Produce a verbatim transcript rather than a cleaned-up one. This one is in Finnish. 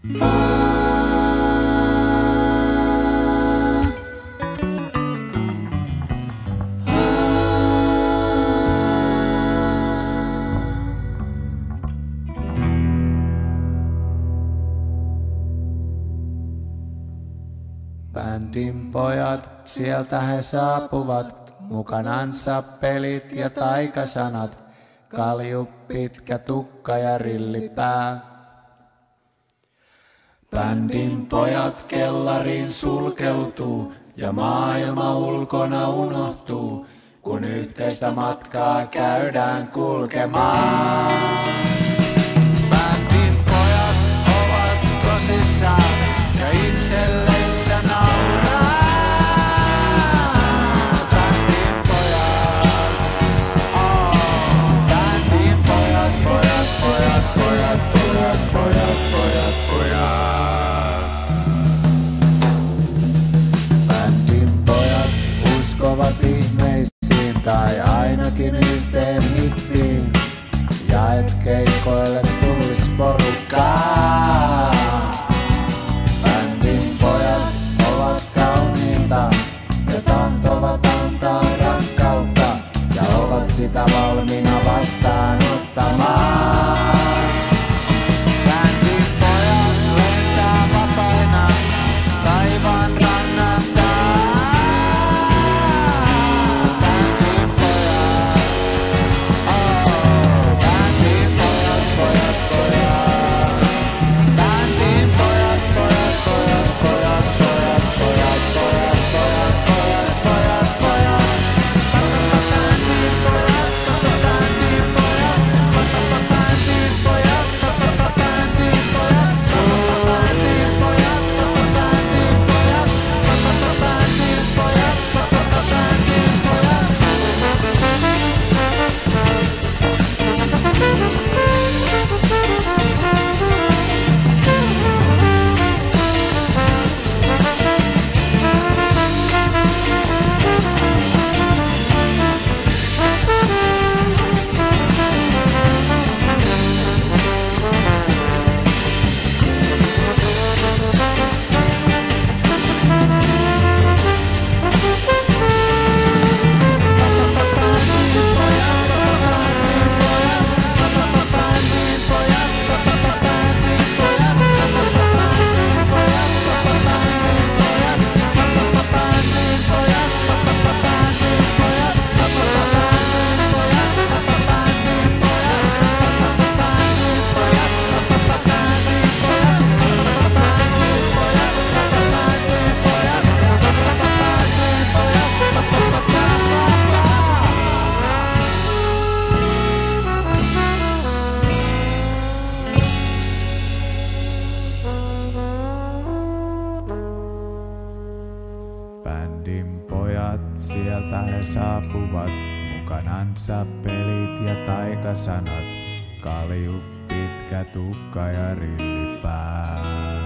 Bändin pojat, sieltä he saapuvat, mukanansa pelit ja taikasanat, kalju, pitkä tukka ja rillipää. Bändin pojat kellariin sulkeutuu ja maailma ulkona unohtuu, kun yhteistä matkaa käydään kulkemaan. Bändin pojat ovat tosissaan ja itsellensä nauraa. Bändin pojat, oh. Bändin pojat, pojat, pojat, pojat, pojat, pojat, pojat, pojat. Bändin pojat uskovat ihmeisiin tai ainakin yhteen hittiin, ja et keikoille tulis porukkaa. Bändin pojat ovat kauniita ja tahtovat antaa rakkautta ja ovat sitä valmiina vastaanottamaan. Bändin pojat lentää vapaina taivaan rannalta. Bändin pojat, oh. Bändin pojat, pojat, pojat. Bändin pojat, pojat, pojat, pojat, pojat, pojat, pojat, pojat, pojat, pojat, pojat. Bändin pojat, bändin pojat, bändin pojat, bändin pojat, bändin pojat, bändin pojat, bändin pojat, bändin pojat. Bändin pojat, sieltä he saapuvat, mukanansa pelit ja taikasanat, kalju, pitkä tukka ja rillipää.